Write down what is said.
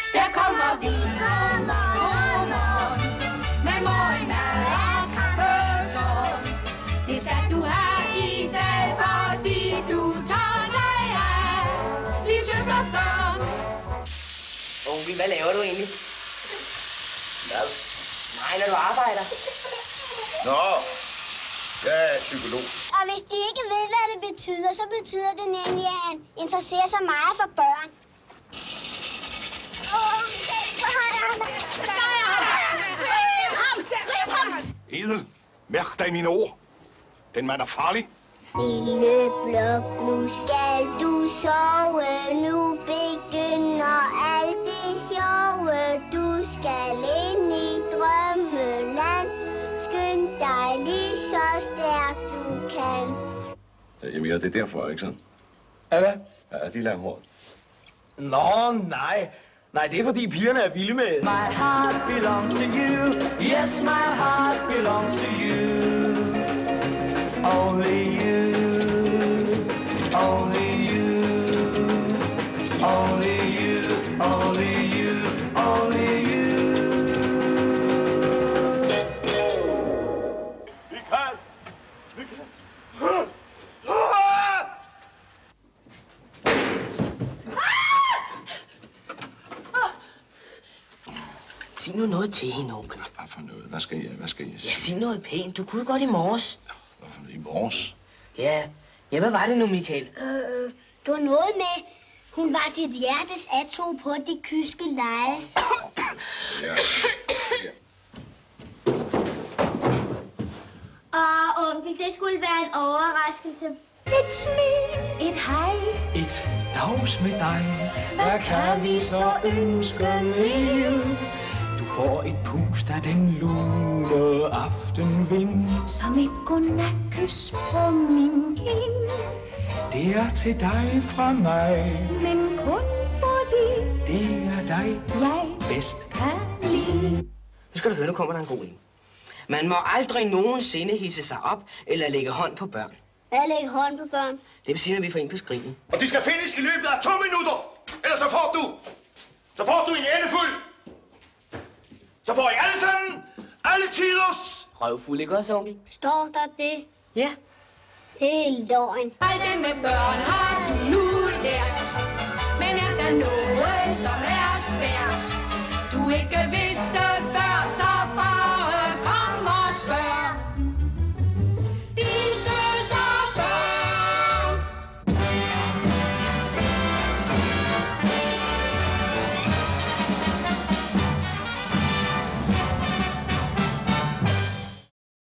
Der kommer vi, godmorgen, med morgenmad og kaffetårn. Det skal du have i dag, fordi du tager dig af lillesøsters børn. Onkel, hvad laver du egentlig? Hvad? Nej, når du arbejder. Nå, jeg er psykolog. Og hvis de ikke ved, hvad det betyder, så betyder det nemlig, at han interesserer sig meget for børn. Edel, mærk dig i mine ord. Den mand er farlig. Lille blok, nu skal du sove. Nu begynder alt det sjove. Du skal ind i drømmeland. Skynd dig lige så stærkt du kan. Jeg mener, det er derfor, ikke sådan? Ja, hvad? Ja, de lader hårdt. Nå, nej. Nej, det er fordi pigerne er vilde med... My heart belongs to you. Yes, my heart belongs to you. Only you. Only you. Only you. Only you. Only you. Michael! Michael! Sig nu noget til hende, onkel. Hvad for noget? Hvad skal jeg sige? Ja, sig noget pænt. Du kunne godt i morges. Hvad for noget? I morges? Ja, hvad var det nu, Michael? Det var noget med, hun var dit hjertes atto på de kyske lege. Ja. Og onkel, det skulle være en overraskelse. Et smil, et hej. Et dags med dig. Hvad kan vi så ønske mere? Du får et pust af den lune aftenvind. Som et godnatkys på min kind. Det er til dig fra mig. Men kun fordi Det er dig jeg bedst. kan lide. Nu skal du høre, nu kommer der en god en. Man må aldrig nogensinde hisse sig op eller lægge hånd på børn. Hvad lægger hånd på børn? Det vil sige, når vi får ind på skrinet. Og de skal findes i løbet af 2 minutter. Ellers så får du en endefuld. Så får I alle sammen, alle tiders. Røvfuld, ikke også, onkel? Står der det? Ja. Det er løgn. Alt det med børn har du nu lært. Men er der noget, som er svært, du ikke